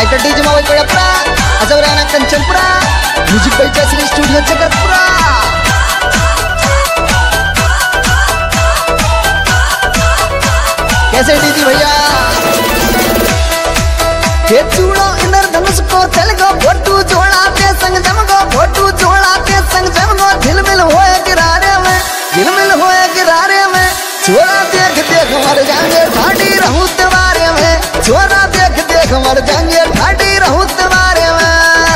Writer DJ Mawai Kodapura Ajwarana Kanchanpura music by Jayshree studio Jagatpura. कैसे DJ भैया ये चूड़ो इंद्रधनुष को चल गो फोटू जोड़ा के संग जम गो फोटू जोड़ा के संग जम गो झिलमिल होए गिरारे में झिलमिल होए गिरारे में छोरा देख देख मर जाएंगे ठाडी रहूं तुम्हारे में छोरा देख देख मर जाएंगे ठाडी रहूं तुम्हारे में।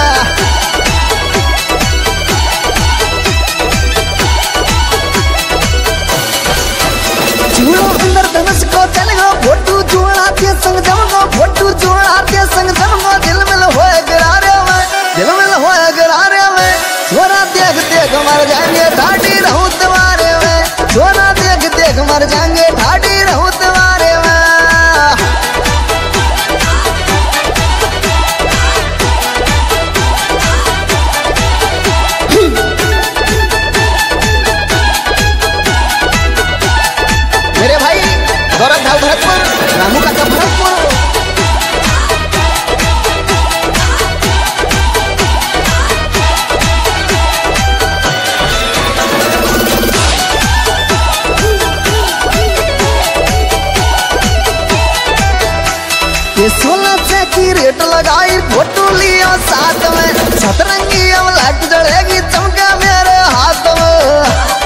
चूड़ो इंद्रधनुष को चल गो फोटू जोड़ा के संग जम गो फोटू जोड़ा के संग जम गो झिलमिल होए गिरारे में झिलमिल होए गिरारे में छोरा देख देख मर जाएंगे ठाडी रहूं तुम्हारे में छोरा देख देख मर जाएंगे ठाडी रहूं तुम्हारे में। मेरे भाई गौरव धाव भरतपुर रामू काका भरतपुर। ये 16 से की रेट लगाई फोटो लिया साथ में सतरंगी अब लाइट जलेगी चमका मेरे हाथ में।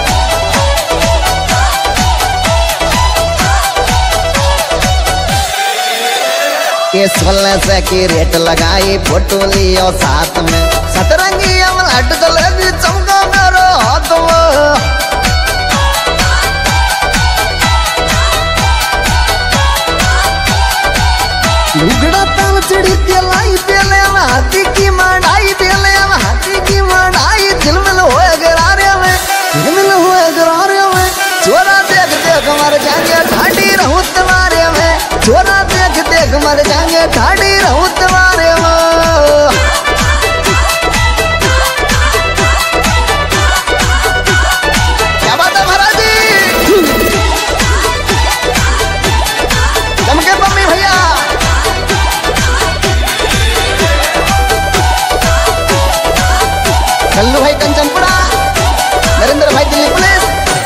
ये 16 से की रेट लगाई फोटो लिया साथ में सतरंगी अब लाइट जलेगी चमका मेरे हाथ में। लुगड़ा ताल चढ़ी तेलाई तेले हाथी की मड़ाई तेले हाथी की मड़ाई झिलमिल होए गिरारे में झिलमिल होए गिरारे में छोरा देख देख मर जाएंगे ठाडी रहूं तुम्हारे में छोरा देख देख मर जाएंगे ठाडी रहूं तुम्हारे में। क्या बात है महाराज जी चमके पम्मी भैया। कल्लू भाई कंचनपुरा नरेंद्र भाई दिल्ली पुलिस।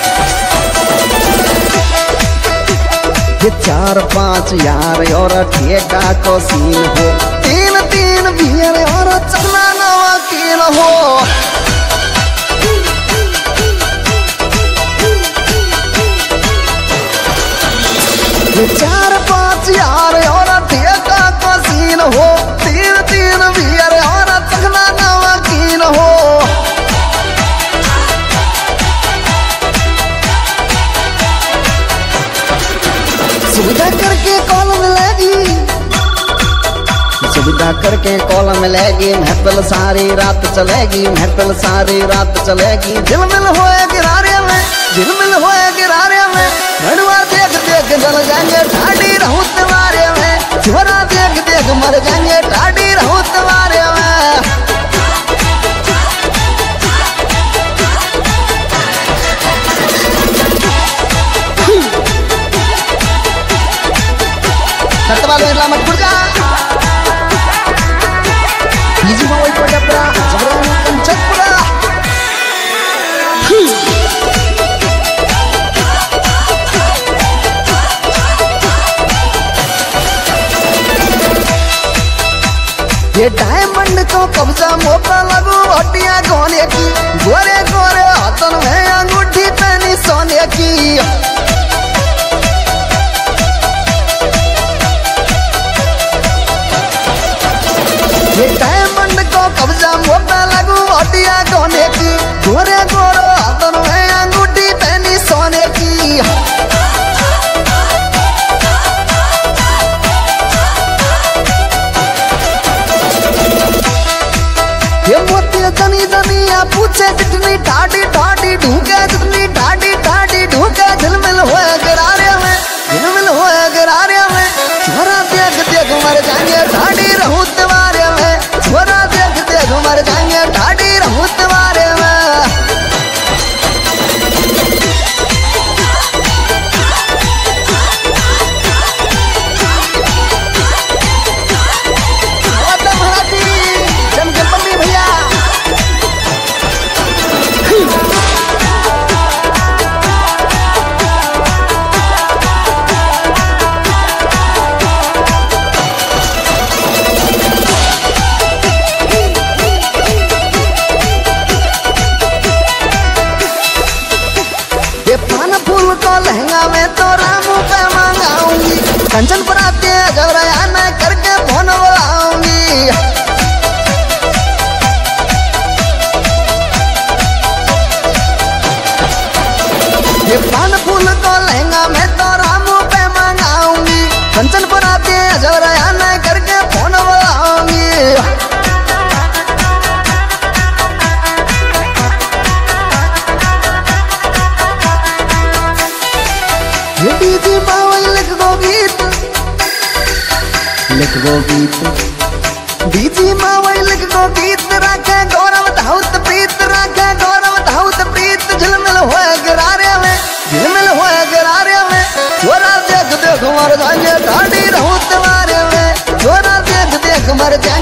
ये 4-5 यार और ठेका को सीन हो 3-3 बियर और चलना नवा कीन हो। ये 4-5 यार और ठेका को सीन हो 3-3 बियर और चलना नवा कीन हो। सुविधा करके कॉल मिलेगी सुविधा करके कॉल मिलेगी महफिल सारी रात चलेगी महफिल सारी रात चलेगी झिलमिल होए गिरारे में झिलमिल होए गिरारे में भड़ुआ देख देख जल जाएंगे ठाडी रहूं तुम्हारे में छोरा देख देख मर जाएंगे ठाडी रहूं तुम्हारे में। सतवाल में मत पुर जा डीजे मावई कोड़ापुरा अजवराना कंचनपुरा। ये डायमंड को कब्जा मोटा लगू हटिया गोने की गोरे गोरे हाथों में अंगूठी पहनी सोने की। ये डायमंड को कब्जा मोटा लगू हटिया गोने की गोरे गोरे हाथों में अंगूठी पहनी सोने की। ये मोती जनी जनिया पूछे जितनी ठाडी ठाडी ढूंढे जितनी ठाडी ठाडी ढूंढे झिलमिल होए गिरारे में झिलमिल होए गिरारे में छोरा देख देख मर जाएंगे ठाडी रहूं तुम्हारे में छोरा देख देख मर जाएंगे ठाडी रहूं तुम्हारे लहंगा में तो रामू पे मंगाऊंगी। कंचन पर आते घबराया न करके फोन बुलाऊंगी। ये पान फूल को लहंगा में तो रामू पे मंगाऊंगी। कंचन पर आते घबराया न करके फोन बुलाऊंगी। ये डीजे बावई लिख गो गीत डीजे बावई लिख गो गीत राखे गौरव धाउत प्रीत राखे गौरव धाउत प्रीत झिलमिल होए गरारे में झिलमिल होए गरारे में छोरा देख देख मर जाएंगे ठाडी रहूं तुम्हारे में छोरा देख देख मर जाएंगे